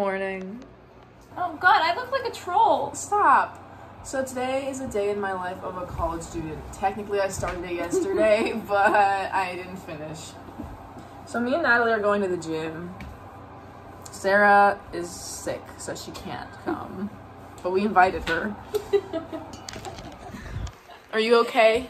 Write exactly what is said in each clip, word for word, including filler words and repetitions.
morning. Oh god, I look like a troll. Stop. So today is a day in my life of a college student. Technically I started it yesterday, but I didn't finish. So me and Natalie are going to the gym. Sarah is sick, so she can't come. But we invited her. Are you okay?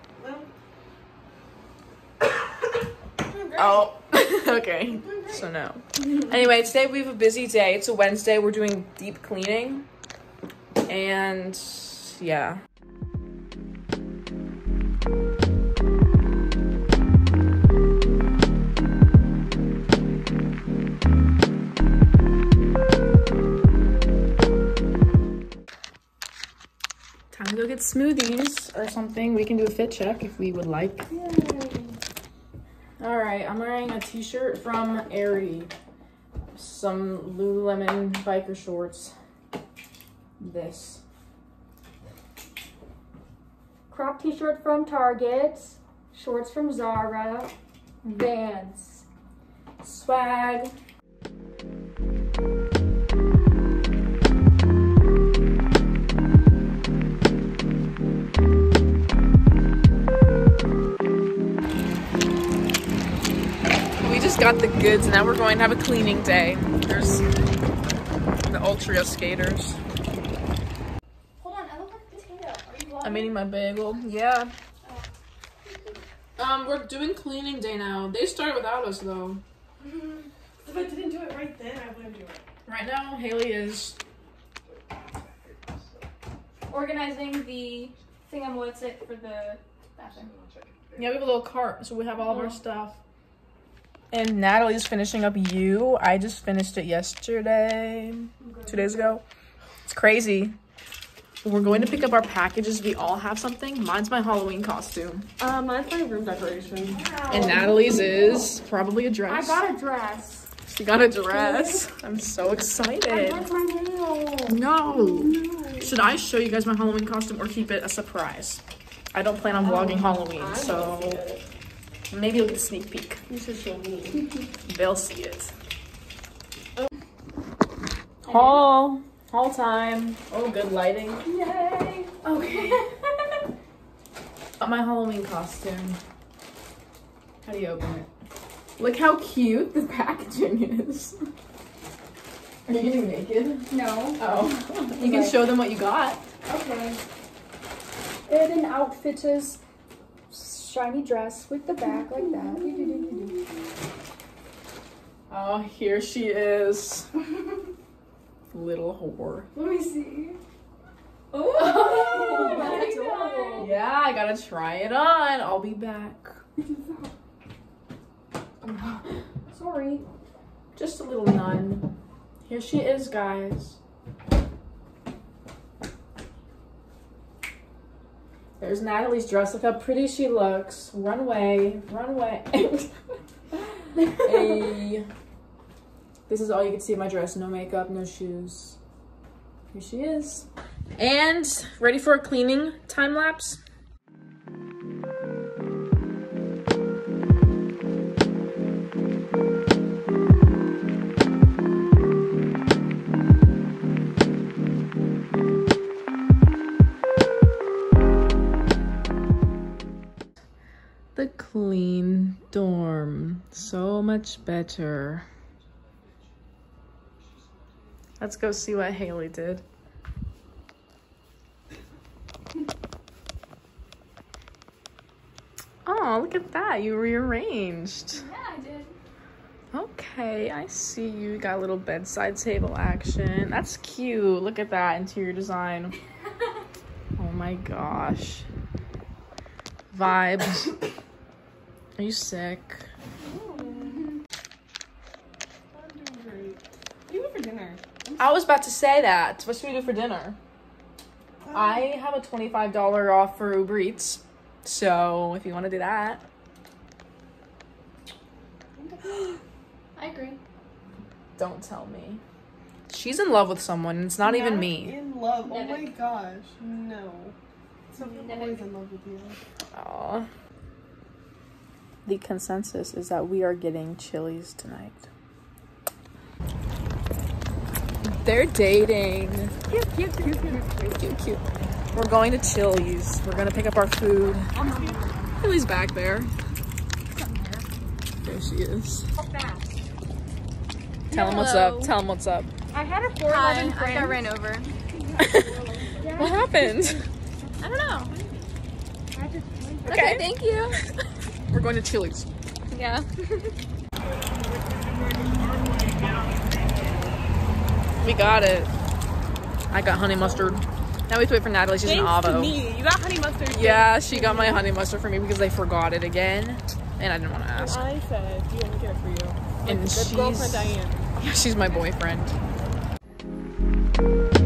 Oh, okay. So no. Anyway, today we have a busy day. It's a Wednesday. We're doing deep cleaning. And yeah. Time to go get smoothies or something. We can do a fit check if we would like. Yay. All right, I'm wearing a t-shirt from Aerie, some Lululemon biker shorts, this. Crop t-shirt from Target, shorts from Zara, Vans. Swag. Got the goods. Now we're going to have a cleaning day. There's the ultra skaters. Hold on, I look like a potato. Are you vlogging? I'm eating my bagel. Yeah. Oh. Um, we're doing cleaning day now. They started without us though. If I didn't do it right then, I wouldn't do it. Right now, Haley is organizing the thingamwhat's it for the bathroom. Yeah, we have a little cart, so we have all of our stuff. And Natalie's finishing up You. I just finished it yesterday, two days ago. It's crazy. We're going to pick up our packages. We all have something. Mine's my Halloween costume. Uh, mine's my room decoration. Wow. And Natalie's is probably a dress. I got a dress. She got a dress. I'm so excited. I got my nail. No. No. Should I show you guys my Halloween costume or keep it a surprise? I don't plan on vlogging Halloween, I so maybe you'll get a sneak peek. You should show me. They'll see it. Oh. Haul. Haul time. Oh, good lighting. Yay. Okay. My Halloween costume. How do you open it? Look how cute the packaging is. Are you getting naked? No. Oh. You can show them what you got. Okay. It an outfitters shiny dress with the back like that. Oh, here she is. Little whore. Let me see. Oh, Oh, that's adorable. yeah, I gotta try it on. I'll be back. Sorry. Just a little nun. Here she is, guys. There's Natalie's dress. Look how pretty she looks. Run away. Run away. Hey. This is all you can see of my dress. No makeup, no shoes. Here she is. And ready for a cleaning time lapse? The clean dorm. So much better. Let's go see what Haley did. Oh, look at that. You rearranged. Yeah, I did. Okay, I see you got a little bedside table action. That's cute. Look at that interior design. Oh my gosh. Vibes. Are you sick? Dinner. I was about to say that. What should we do for dinner? Um, I have a twenty-five dollars off for Uber Eats. So if you want to do that. I agree. Don't tell me. She's in love with someone. It's not, not even me. In love. Never. Oh my gosh. No. Someone's Never. always in love with you. Aww. The consensus is that we are getting Chili's tonight. They're dating. Cute, cute, cute, cute, cute, cute, cute. We're going to Chili's. We're gonna pick up our food. Chili's back there. There she is. Tell him what's up. Tell him what's up. I had a four eleven I got ran over. What happened? I don't know. Okay. Okay, thank you. We're going to Chili's. Yeah. We got it. I got honey mustard. Now we have to wait for Natalie. She's Thanks an to avo. me. You got honey mustard. Yeah, she got my honey mustard for me because they forgot it again, and I didn't want to ask. I said, do you want me to get it for you? And Like, she's girlfriend Diane. Yeah, she's my boyfriend.